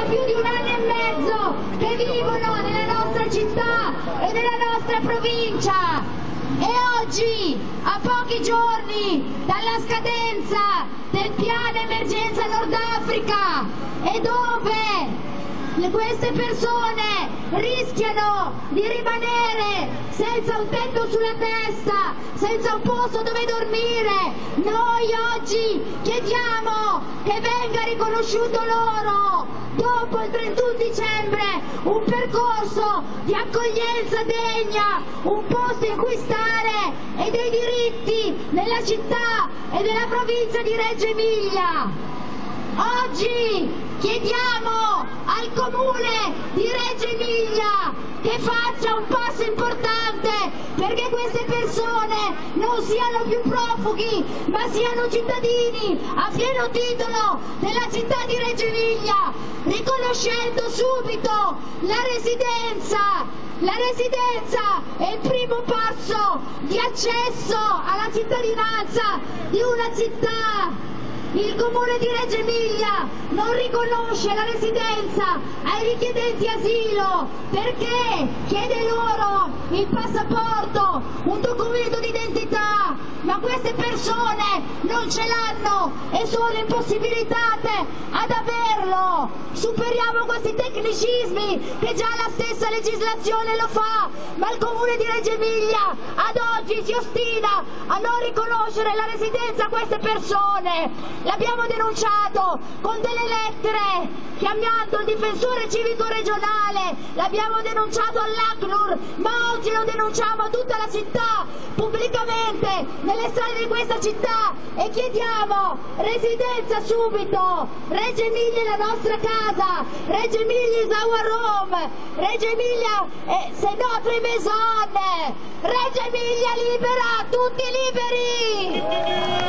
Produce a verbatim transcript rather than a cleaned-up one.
più di un anno e mezzo che vivono nella nostra città e nella nostra provincia. E oggi, a pochi giorni dalla scadenza del piano emergenza Nord Africa, e dove queste persone rischiano di rimanere senza un tetto sulla testa, senza un posto dove dormire, noi oggi chiediamo che venga riconosciuto loro, dopo il trentuno dicembre, un percorso di accoglienza degna, un posto in cui stare e dei diritti nella città e nella provincia di Reggio Emilia. Oggi chiediamo al Comune di Reggio Emilia che faccia un passo importante perché queste persone non siano più profughi, ma siano cittadini a pieno titolo della città di Reggio Emilia, riconoscendo subito la residenza. La residenza è il primo passo di accesso alla cittadinanza di una città. Il Comune di Reggio Emilia non riconosce la residenza ai richiedenti asilo perché chiede loro il passaporto, un documento d'identità, ma queste persone non ce l'hanno e sono impossibilitate ad averlo. Superiamo questi tecnicismi che già la stessa legislazione lo fa, ma il Comune di Reggio Emilia ad oggi si ostina a non riconoscere la residenza a queste persone. L'abbiamo denunciato con delle lettere, chiamando il difensore civico regionale, l'abbiamo denunciato all'ACNUR, ma oggi lo denunciamo a tutta la città, pubblicamente, nelle strade di questa città, e chiediamo residenza subito. Reggio Emilia è la nostra casa, Reggio Emilia is our home, Reggio Emilia è c'est notre maison, Reggio Emilia libera, tutti liberi!